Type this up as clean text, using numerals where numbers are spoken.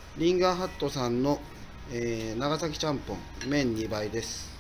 リンガーハットさんの、長崎ちゃんぽん麺2倍です。